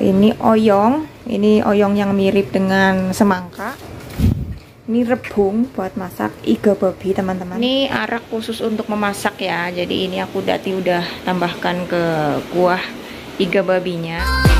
ini oyong yang mirip dengan semangka. Ini rebung buat masak iga babi, teman-teman. Ini arak khusus untuk memasak ya. Jadi ini aku udah tambahkan ke kuah iga babinya.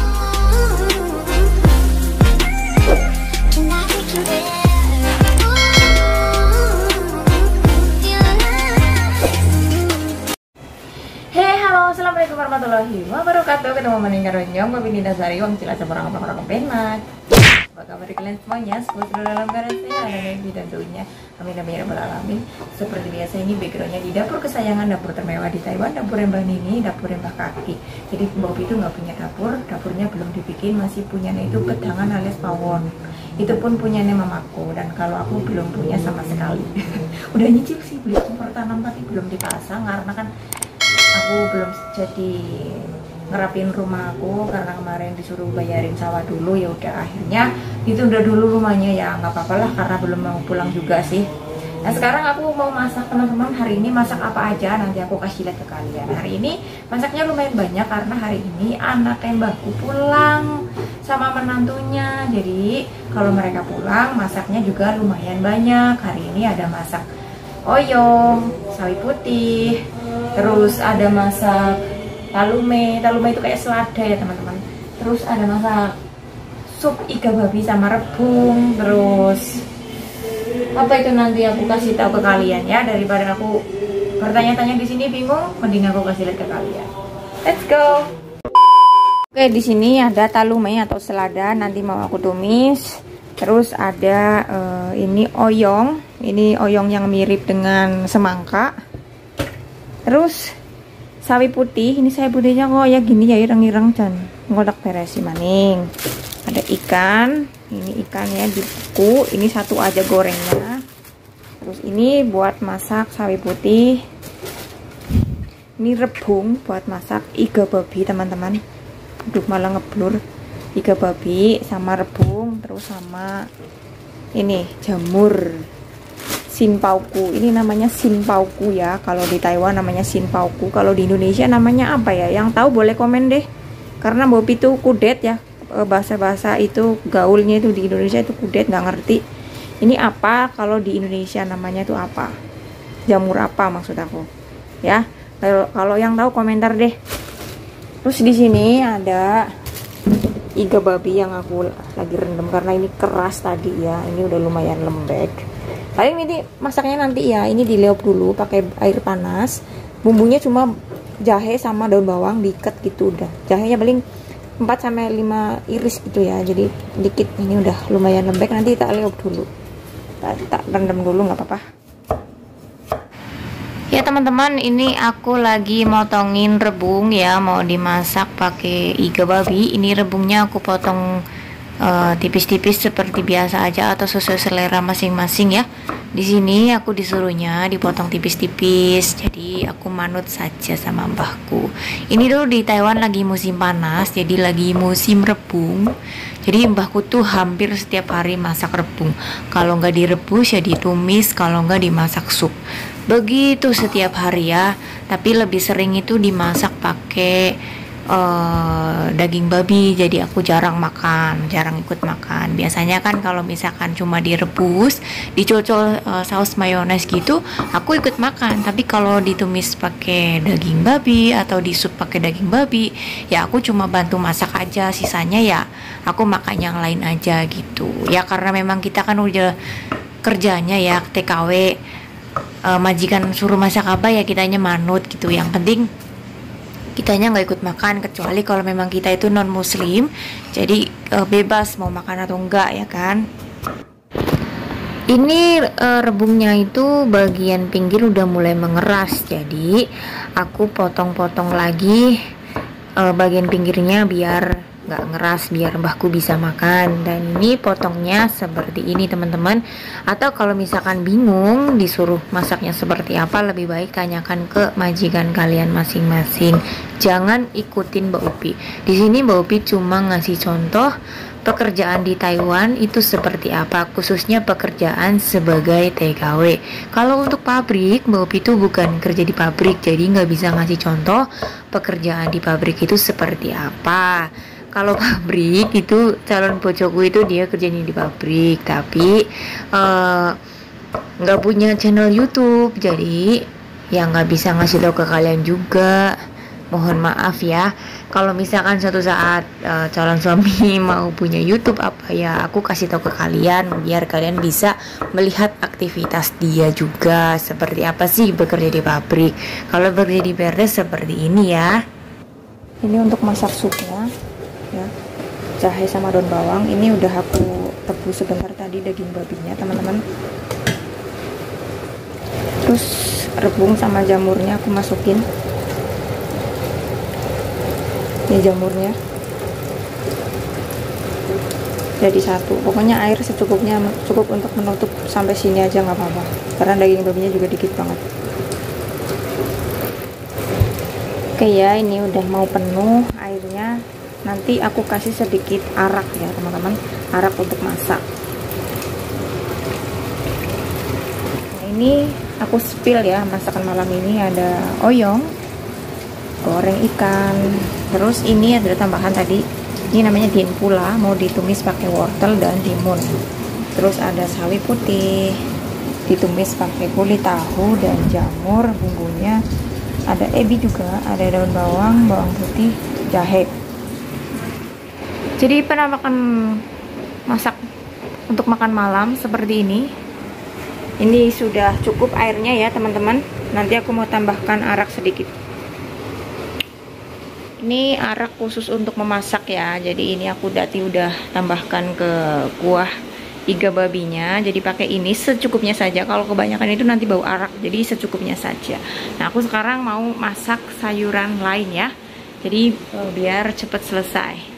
Assalamualaikum warahmatullahi wabarakatuh. Ketemu meninggal nyong Babi Dinda Sari Wang Cilacap orang penak. Apa kabar kalian semuanya? Semoga dalam keadaan sehat dan bahagia tentunya. Amin amin ya rabbal alamin. Seperti biasa ini backgroundnya di dapur kesayangan, dapur termewah di Taiwan, dapur Mbak Nini, dapur Mbak Kaki. Jadi Bobi itu nggak punya dapur, dapurnya belum dibikin, masih punyanya itu pedangan alias pawon. Itu pun punyanya mamaku, dan kalau aku belum punya sama sekali. Udah nyicip sih beli kompor tanam tapi belum dipasang karena kan aku belum jadi ngerapin rumah aku karena kemarin disuruh bayarin sawah dulu. Ya udah akhirnya ditunda dulu rumahnya, ya nggak apa-apa lah karena belum mau pulang juga sih. Nah sekarang aku mau masak, teman-teman. Hari ini masak apa aja nanti aku kasih lihat ke kalian. Hari ini masaknya lumayan banyak karena hari ini anak mbahku pulang sama menantunya. Jadi kalau mereka pulang masaknya juga lumayan banyak. Hari ini ada masak oyong, sawi putih, terus ada masak talume itu kayak selada ya teman-teman. Terus ada masak sup iga babi sama rebung. Terus apa itu nanti aku kasih tahu ke kalian ya, daripada aku bertanya-tanya di sini bingung, mending aku kasih lihat ke kalian. Let's go. Oke, di sini ada talume atau selada, nanti mau aku tumis. Terus ada ini oyong yang mirip dengan semangka. Terus sawi putih, ini sawi putihnya kok ya gini ya, ireng-ireng dan ngodak beresi maning. Ada ikan, ini ikannya dibuku, ini satu aja gorengnya. Terus ini buat masak sawi putih. Ini rebung buat masak iga babi, teman-teman. Aduh malah ngeblur. Iga babi sama rebung, terus sama ini jamur sinpauku. Ini namanya sinpauku ya, kalau di Taiwan namanya sinpauku, kalau di Indonesia namanya apa ya? Yang tahu boleh komen deh, karena Bobi itu kudet ya, bahasa-bahasa itu gaulnya itu di Indonesia itu kudet, nggak ngerti ini apa. Kalau di Indonesia namanya itu apa, jamur apa maksud aku ya. Kalau yang tahu komentar deh. Terus di sini ada iga babi yang aku lagi rendam karena ini keras tadi ya, ini udah lumayan lembek. Paling ini masaknya nanti ya, ini dileup dulu pakai air panas. Bumbunya cuma jahe sama daun bawang diikat gitu udah. Jahenya paling 4-5 iris gitu ya, jadi dikit. Ini udah lumayan lembek, nanti tak leup dulu, tak rendam dulu nggak apa-apa. Ya teman-teman, ini aku lagi motongin rebung ya, mau dimasak pakai iga babi. Ini rebungnya aku potong tipis-tipis seperti biasa aja atau sesuai selera masing-masing ya. Di sini aku disuruhnya dipotong tipis-tipis, jadi aku manut saja sama mbahku. Ini dulu di Taiwan lagi musim panas, jadi lagi musim rebung. Jadi mbahku tuh hampir setiap hari masak rebung. Kalau nggak direbus ya ditumis, kalau nggak dimasak sup. Begitu setiap hari ya. Tapi lebih sering itu dimasak pakai daging babi, jadi aku jarang ikut makan. Biasanya kan kalau misalkan cuma direbus, dicocol saus mayones gitu, aku ikut makan. Tapi kalau ditumis pakai daging babi atau disup pakai daging babi, ya aku cuma bantu masak aja, sisanya ya aku makan yang lain aja gitu ya, karena memang kita kan udah kerjanya ya TKW, majikan suruh masak apa ya kitanya manut gitu. Yang penting kitanya nggak ikut makan, kecuali kalau memang kita itu non muslim, jadi bebas mau makan atau enggak ya kan. Ini rebungnya itu bagian pinggir udah mulai mengeras, jadi aku potong-potong lagi bagian pinggirnya biar nggak ngeras, biar mbahku bisa makan. Dan ini potongnya seperti ini teman-teman. Atau kalau misalkan bingung disuruh masaknya seperti apa, lebih baik tanyakan ke majikan kalian masing-masing, jangan ikutin Mbak Upi. Di sini Mbak Upi cuma ngasih contoh pekerjaan di Taiwan itu seperti apa, khususnya pekerjaan sebagai TKW. Kalau untuk pabrik, Mbak Upi itu bukan kerja di pabrik, jadi nggak bisa ngasih contoh pekerjaan di pabrik itu seperti apa. kalau pabrik itu calon bojoku itu dia kerjanya di pabrik, tapi nggak punya channel YouTube, jadi ya nggak bisa ngasih tahu ke kalian juga. Mohon maaf ya kalau misalkan suatu saat calon suami mau punya YouTube apa ya, aku kasih tahu ke kalian biar kalian bisa melihat aktivitas dia juga seperti apa sih bekerja di pabrik. Kalau bekerja di PRD seperti ini ya. Ini untuk masak supnya ya, jahe sama daun bawang. Ini udah aku tebus sebentar tadi daging babinya teman-teman. Terus rebung sama jamurnya aku masukin. Ini jamurnya jadi satu, pokoknya air secukupnya, cukup untuk menutup sampai sini aja nggak apa-apa karena daging babinya juga dikit banget. Oke ya, ini udah mau penuh airnya, nanti aku kasih sedikit arak ya teman-teman, arak untuk masak. Nah, ini aku spill ya masakan malam ini. Ada oyong, goreng ikan, terus ini ada tambahan tadi, ini namanya dinpula, mau ditumis pakai wortel dan timun. Terus ada sawi putih ditumis pakai kulit tahu dan jamur, bumbunya ada ebi juga, ada daun bawang, bawang putih, jahe. Jadi penampakan masak untuk makan malam seperti ini. Ini sudah cukup airnya ya teman-teman, nanti aku mau tambahkan arak sedikit. Ini arak khusus untuk memasak ya, jadi ini aku udah tambahkan ke kuah iga babinya. Jadi pakai ini secukupnya saja, kalau kebanyakan itu nanti bau arak, jadi secukupnya saja. Nah aku sekarang mau masak sayuran lain ya, jadi biar cepat selesai.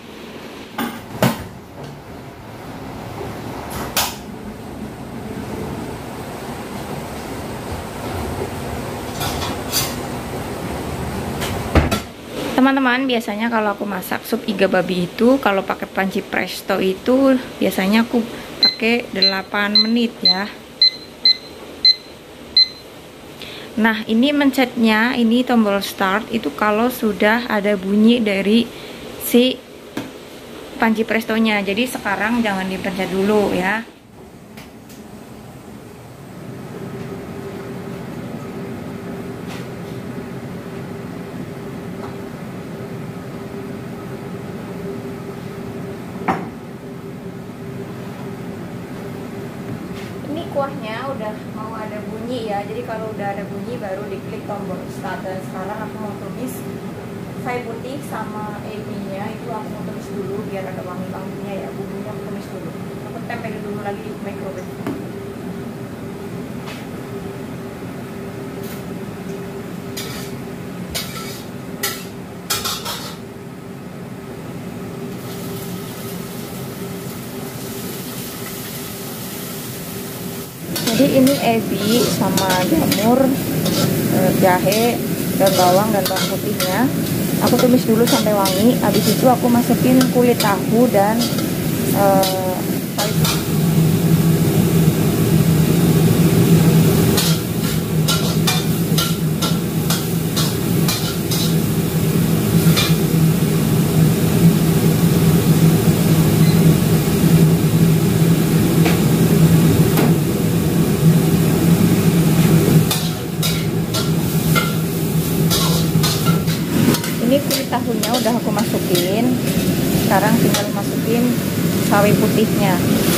Teman-teman, biasanya kalau aku masak sup iga babi itu, kalau pakai panci presto itu biasanya aku pakai 8 menit ya. Nah, ini mencetnya, ini tombol start itu kalau sudah ada bunyi dari si panci prestonya. Jadi sekarang jangan dipencet dulu ya. Kuahnya udah mau ada bunyi ya, jadi kalau udah ada bunyi baru diklik tombol start. Dan sekarang aku mau tumis sawi putih sama ebinya, itu aku mau tumis dulu biar ada wangi-wanginya ya. Bumbunya aku tumis dulu, aku tempelin dulu lagi di microwave. Jadi ini ebi sama jamur, jahe, dan bawang putihnya aku tumis dulu sampai wangi. Habis itu aku masukin kulit tahu dan sawi putih. Ini kulit tahunya udah aku masukin, sekarang tinggal masukin sawi putihnya.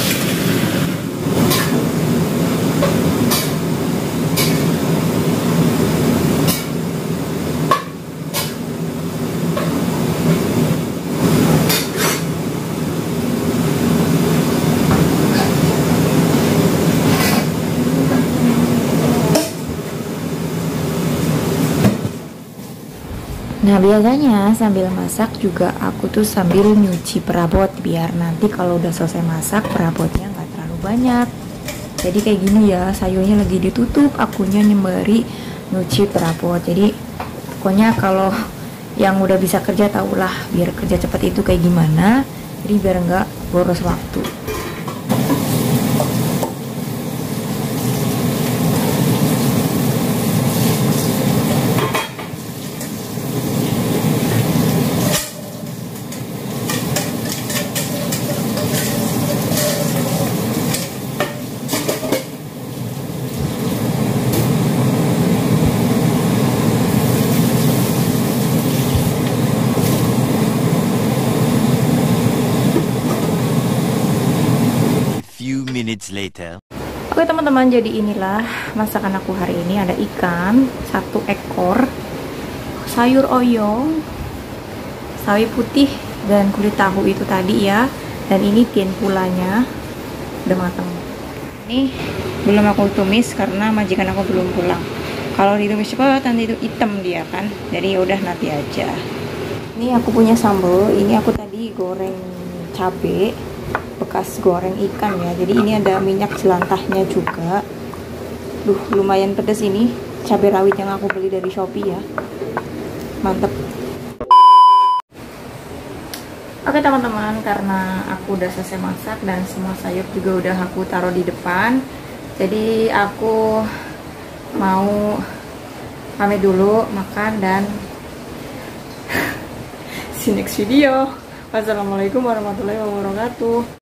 Nah biasanya sambil masak juga aku tuh sambil nyuci perabot, biar nanti kalau udah selesai masak perabotnya nggak terlalu banyak. Jadi kayak gini ya, sayurnya lagi ditutup, akunya nyembari nyuci perabot. Jadi pokoknya kalau yang udah bisa kerja tahulah biar kerja cepat itu kayak gimana, jadi biar nggak boros waktu. minutes later. Oke teman-teman, jadi inilah masakan aku hari ini. Ada ikan 1 ekor, sayur oyong, sawi putih, dan kulit tahu itu tadi ya. Dan ini tienpulanya udah matang. Ini belum aku tumis karena majikan aku belum pulang. Kalau ditumis cepat nanti itu hitam dia kan. Jadi udah nanti aja. Ini aku punya sambal. Ini aku tadi goreng cabe bekas goreng ikan ya. Jadi ini ada minyak jelantahnya juga. Duh, lumayan pedas ini cabai rawit yang aku beli dari Shopee ya. Mantep. Oke teman-teman, karena aku udah selesai masak dan semua sayur juga udah aku taruh di depan, jadi aku mau pamit dulu makan dan see you next video. Wassalamualaikum warahmatullahi wabarakatuh.